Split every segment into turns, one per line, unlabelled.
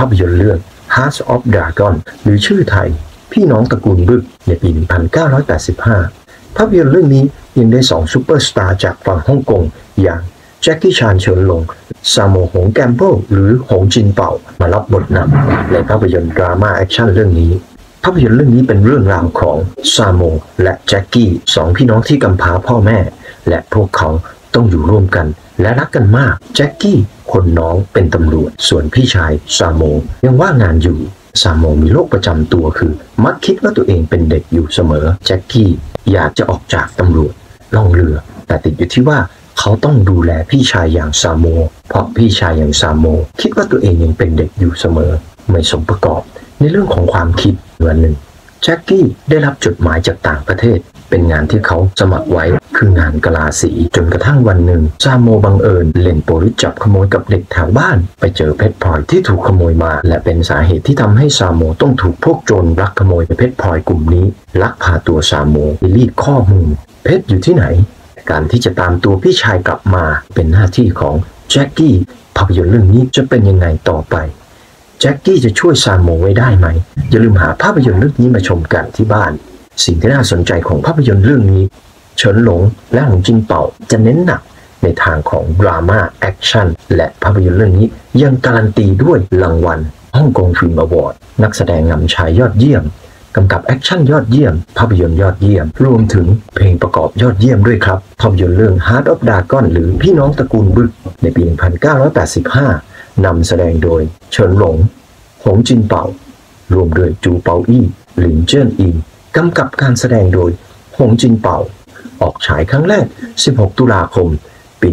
าพยนตร์เรื่อง Heart of Dragon หรือชื่อไทยพี่น้องตระกูลบึกในปี 1985 ภาพยนตร์เรื่องนี้ยังได้2ซูเปอร์สตาร์จากฝั่งฮ่องกงอย่างแจ็คกี้ชานเฉินหลงซาโมหงแกมเปิลหรือหงจินเป่ามารับบทนำในภาพยนตร์ดราม่าแอคชั่นเรื่องนี้ภาพยนตร์เรื่องนี้เป็นเรื่องราวของซาโมและแจ็คกี้2พี่น้องที่กำพร้าพ่อแม่และพวกเขาต้องอยู่ร่วมกันและรักกันมากแจ็คกี้คนน้องเป็นตำรวจส่วนพี่ชายซาโมยังว่างงานอยู่ซาโมมีโรคประจำตัวคือมักคิดว่าตัวเองเป็นเด็กอยู่เสมอแจ็คกี้อยากจะออกจากตำรวจล่องเรือแต่ติดอยู่ที่ว่าเขาต้องดูแลพี่ชายอย่างซาโมเพราะพี่ชายอย่างซาโมคิดว่าตัวเองยังเป็นเด็กอยู่เสมอไม่สมประกอบในเรื่องของความคิดวันหนึ่งแจ็คกี้ได้รับจดหมายจากต่างประเทศเป็นงานที่เขาสมัครไว้คืองานกลาสีจนกระทั่งวันหนึ่งซาโมบังเอิญเล่นโปลิสจับขโมยกับเด็กแถวบ้านไปเจอเพชรพลอยที่ถูกขโมยมาและเป็นสาเหตุที่ทำให้ซาโมต้องถูกพวกโจรลักขโมยเพชรพลอยกลุ่มนี้ลักพาตัวซาโมไปรีดข้อมูลเพชรอยู่ที่ไหนการที่จะตามตัวพี่ชายกลับมาเป็นหน้าที่ของแจ็คกี้ภาพยนตร์เรื่องนี้จะเป็นยังไงต่อไปแจ็คกี้จะช่วยซาโมไว้ได้ไหมอย่าลืมหาภาพยนตร์เรื่องนี้มาชมกันที่บ้านสิ่งที่น่าสนใจของภาพยนตร์เรื่องนี้เฉินหลงและหงจินเป่าจะเน้นหนักในทางของดราม่าแอคชั่นและภาพยนตร์เรื่องนี้ยังการันตีด้วยรางวัลฮ่องกงฟิล์มอวอร์ดนักแสดงนำชายยอดเยี่ยมกำกับแอคชั่นยอดเยี่ยมภาพยนตร์ยอดเยี่ยมรวมถึงเพลงประกอบยอดเยี่ยมด้วยครับภาพยนตร์เรื่อง Heart of Dragon หรือพี่น้องตระกูลบึกในปี 1985 นำแสดงโดยเฉินหลงหงจินเป่ารวมด้วยจูเปาอี้หลินเจิ้นอิงกำกับการแสดงโดยหงจินเป่าออกฉายครั้งแรก 16 ตุลาคม ปี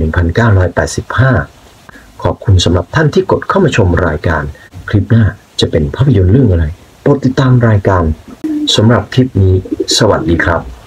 1985 ขอบคุณสำหรับท่านที่กดเข้ามาชมรายการคลิปหน้าจะเป็นภาพยนตร์เรื่องอะไรโปรดติดตามรายการสำหรับคลิปนี้สวัสดีครับ